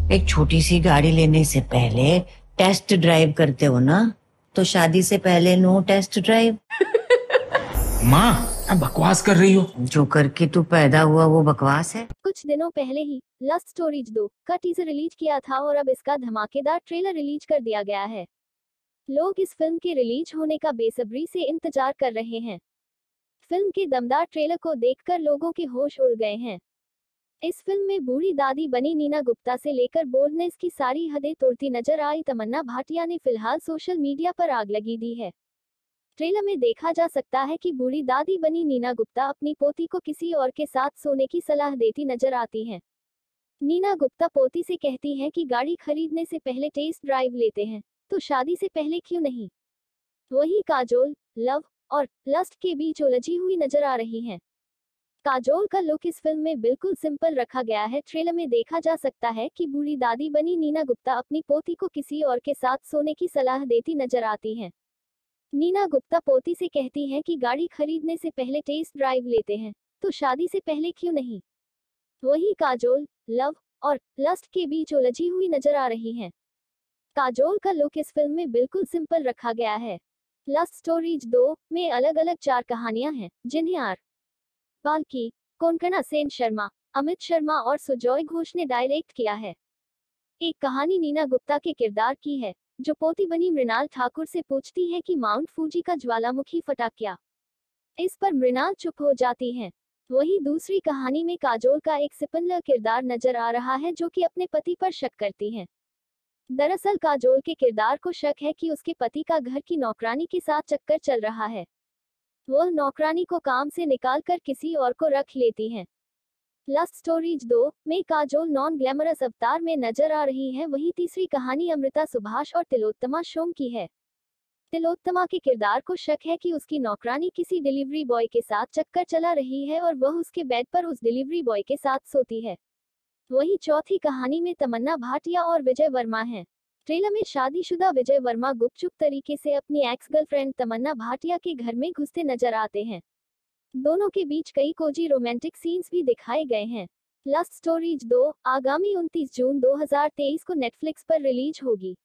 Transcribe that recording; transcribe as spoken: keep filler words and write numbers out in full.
एक छोटी सी गाड़ी लेने से पहले टेस्ट ड्राइव करते हो ना, तो शादी से पहले नो टेस्ट ड्राइव। माँ, अब बकवास कर रही हो। जो करके तू पैदा हुआ वो बकवास है। कुछ दिनों पहले ही लस्ट स्टोरीज दो का टीजर रिलीज किया था और अब इसका धमाकेदार ट्रेलर रिलीज कर दिया गया है। लोग इस फिल्म के रिलीज होने का बेसब्री से इंतजार कर रहे हैं। फिल्म के दमदार ट्रेलर को देखकर लोगों के होश उड़ गए हैं। इस फिल्म में बूढ़ी दादी बनी नीना गुप्ता से लेकर बोल्डनेस की सारी हदें तोड़ती नजर आई तमन्ना भाटिया ने फिलहाल सोशल मीडिया पर आग लगी दी है। ट्रेलर में देखा जा सकता है कि बूढ़ी दादी बनी नीना गुप्ता अपनी पोती को किसी और के साथ सोने की सलाह देती नजर आती हैं। नीना गुप्ता पोती से कहती हैं कि गाड़ी खरीदने से पहले टेस्ट ड्राइव लेते हैं, तो शादी से पहले क्यों नहीं। वहीं काजोल लव और लस्ट के बीच उलझी हुई नजर आ रही हैं। काजोल का लुक इस फिल्म में बिल्कुल सिंपल रखा गया है। ट्रेलर में देखा जा सकता है कि बूढ़ी दादी बनी नीना गुप्ता अपनी पोती को किसी और के साथ सोने की सलाह देती नजर आती हैं। नीना गुप्ता पोती से कहती हैं कि गाड़ी खरीदने से पहले टेस्ट ड्राइव लेते हैं, तो शादी से पहले क्यों नहीं। वहीं काजोल लव और लस्ट के बीच उलझी हुई नजर आ रही हैं। काजोल का लुक इस फिल्म में बिल्कुल सिंपल रखा गया है। लस्ट स्टोरीज दो में अलग अलग चार कहानियां हैं, जिन्हें आर बाल्की, कोंकणा सेन शर्मा, अमित शर्मा और सुजॉय घोष ने डायरेक्ट किया है। एक कहानी नीना गुप्ता के किरदार की है, जो पोती बनी मृणाल ठाकुर से पूछती है कि माउंट फूजी का ज्वालामुखी फटा क्या। इस पर मृणाल चुप हो जाती हैं। वहीं दूसरी कहानी में काजोल का एक सिपंदर किरदार नजर आ रहा है, जो कि अपने पति पर शक करती हैं। दरअसल काजोल के किरदार को शक है कि उसके पति का घर की नौकरानी के साथ चक्कर चल रहा है। वह नौकरानी को काम से निकालकर किसी और को रख लेती हैं। लस्ट स्टोरीज दो में काजोल नॉन ग्लैमरस अवतार में नजर आ रही है। वहीं तीसरी कहानी अमृता सुभाष और तिलोत्तमा शोम की है। तिलोत्तमा के किरदार को शक है कि उसकी नौकरानी किसी डिलीवरी बॉय के साथ चक्कर चला रही है और वह उसके बेड पर उस डिलीवरी बॉय के साथ सोती है। वहीं चौथी कहानी में तमन्ना भाटिया और विजय वर्मा हैं। ट्रेलर में शादीशुदा विजय वर्मा गुपचुप तरीके से अपनी एक्स गर्लफ्रेंड तमन्ना भाटिया के घर में घुसते नजर आते हैं। दोनों के बीच कई कोजी रोमांटिक सीन्स भी दिखाए गए हैं। लस्ट स्टोरीज दो आगामी उनतीस जून दो हज़ार तेईस को नेटफ्लिक्स पर रिलीज होगी।